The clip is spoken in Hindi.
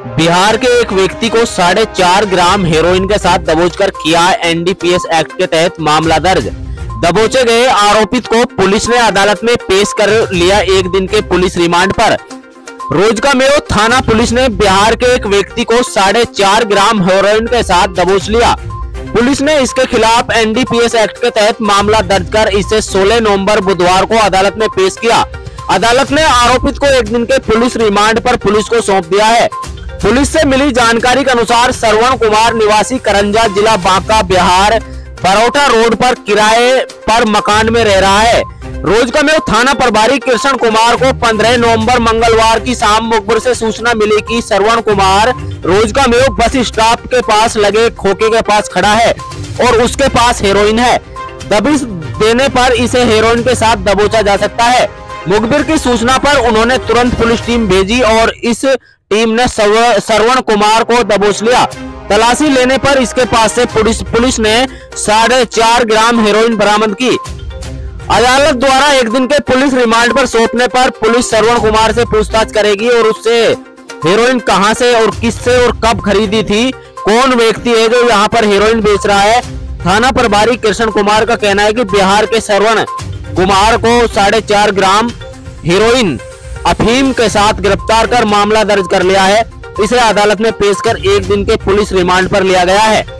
बिहार के एक व्यक्ति को 4.5 ग्राम हेरोइन के साथ दबोचकर किया एनडीपीएस एक्ट के तहत मामला दर्ज। दबोचे गए आरोपित को पुलिस ने अदालत में पेश कर लिया 1 दिन के पुलिस रिमांड पर। रोजगामेव थाना पुलिस ने बिहार के एक व्यक्ति को 4.5 ग्राम हेरोइन के साथ दबोच लिया। पुलिस ने इसके खिलाफ एनडीपीएस एक्ट के तहत मामला दर्ज कर इसे 16 नवंबर बुधवार को अदालत में पेश किया। अदालत ने आरोपित को 1 दिन के पुलिस रिमांड पर पुलिस को सौंप दिया है। पुलिस से मिली जानकारी के अनुसार श्रवण कुमार निवासी करंजा, जिला बांका, बिहार, परौठा रोड पर किराए पर मकान में रह रहा है। रोजगामेव थाना प्रभारी कृष्ण कुमार को 15 नवंबर मंगलवार की शाम मुखबिर से सूचना मिली कि श्रवण कुमार रोजगामेव बस स्टॉप के पास लगे खोखे के पास खड़ा है और उसके पास हेरोइन है। दबिश देने पर इसे हेरोइन के साथ दबोचा जा सकता है। मुखबिर की सूचना पर उन्होंने तुरंत पुलिस टीम भेजी और इस टीम ने श्रवण कुमार को दबोच लिया। तलाशी लेने पर इसके पास से पुलिस ने 4.5 ग्राम हेरोइन बरामद की। अदालत द्वारा 1 दिन के पुलिस रिमांड पर सौंपने पर पुलिस श्रवण कुमार से पूछताछ करेगी और उससे हेरोइन कहां से और किससे और कब खरीदी थी, कौन व्यक्ति है जो यहां पर हेरोइन बेच रहा है। थाना प्रभारी कृष्ण कुमार का कहना है कि बिहार के श्रवण कुमार को 4.5 ग्राम हेरोइन अफीम के साथ गिरफ्तार कर मामला दर्ज कर लिया है। इसे अदालत में पेश कर 1 दिन के पुलिस रिमांड पर लिया गया है।